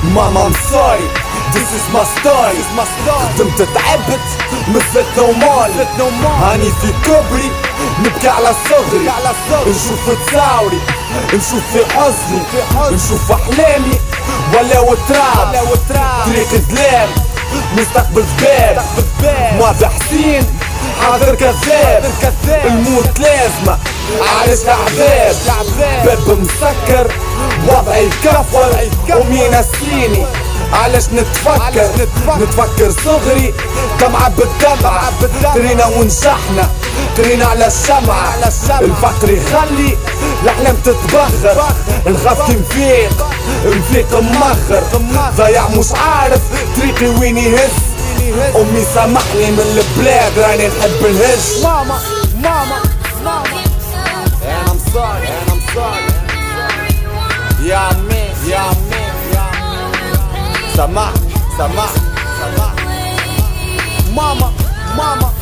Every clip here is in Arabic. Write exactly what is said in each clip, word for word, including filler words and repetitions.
ماما I'm sorry This is my story خدمت تعبت مثلت نومال هاني في كبري نبكي على صغري نشوف تصاوري نشوف في حزني نشوف احلامي ولا وتراب طريق ظلام مستقبل ذباب ماضي حسين حاضر كذاب الموت لازمة عايش عذاب باب مسكر وضعي كفر امي نسيني علاش نتفكر نتفكر صغري دمعة بالدمعة ترينا ونجحنا ترينا على الشمعة الفقر يخلي الأحلام تتبخر نخاف كي نفيق نفيق مخر ضيع مش عارف طريقي وين يهز أمي سامحني من البلاد راني نحب الهج ماما ماما ماما أنا مصاري أنا مصاري يا عمي يا عمي يا عمي سامحني سامحني سامحني ماما ماما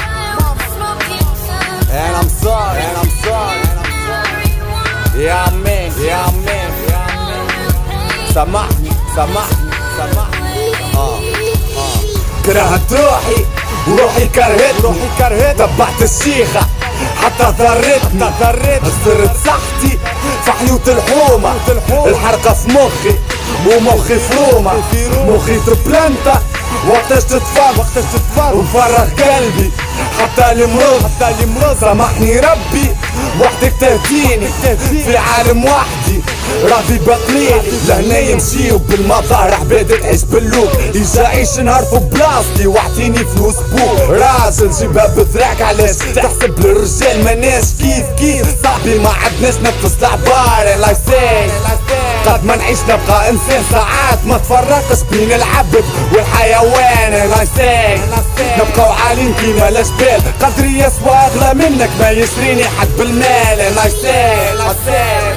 أنا مصاري أنا مصاري يا عمي يا عمي يا عمي سامحني سامحني سامحني آه آه كرهت روحي وروحي كرهت روحي كرهت تبعت الشيخة حتى ضرتني ضرتني صرت صحتي في حيوط الحومة الحرقة في مخي ومخي في روما مخي تبلانتا وقتاش تتفرج وقتاش تتفرج وفرغ قلبي حتى المرض حتى المرض سامحني ربي وحدك تهديني في عالم وحدي راضي بقليلي لهنا يمشيو بالمطار عباد تعيش باللوك يجا عيش نهار في بلاصتي واعطيني فلوس بوك راجل جيبها بذراك علاش تحسب للرجال ماناش كيف كيف صاحبي ما عدناش نفس العبارة لا يساي قد ما نعيش نبقى انسان ساعات ما تفرقش بين العبد والحيوان لا يساي نبقاو عالين كيما الاشبال قدري يسوى اغلى منك ما يشريني حد بالمال لا يساي لا يساي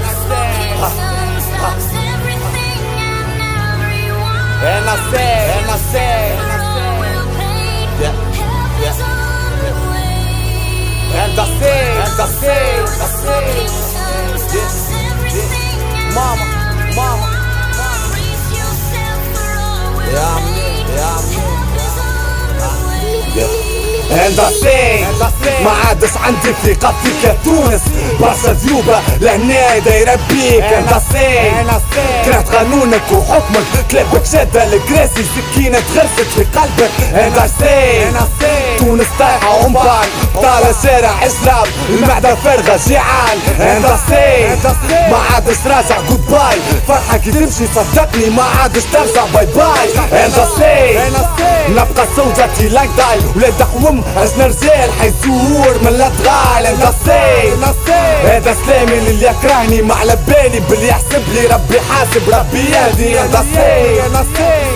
أنا ساي أنا ساي أنت ساي أنت ساي ماما ماما يا عمي يا عمي انت ساي ما عادش عندي ثقة فيك يا تونس برشا ذيوبة لهنا دايرة بيك انت ساي كرهت قانونك وحكمك كلابك شادة الكراسي سكينة تغرست في قلبك انت ساي تونس طايحة ومبان طالع شارع اسلام المعدة فارغة جيعان انت ساي ما عادش راجع جود باي فرحة كي تمشي صدقني ما عادش ترجع باي باي انت ساي نبقى صوتي لايك داي ولاد حوم عشنا رجال حيزور من الادغال انت ساي هذا سلامي اللي يكرهني ما على بالي باللي يحسب لي ربي حاسب ربي يهدي انت ساي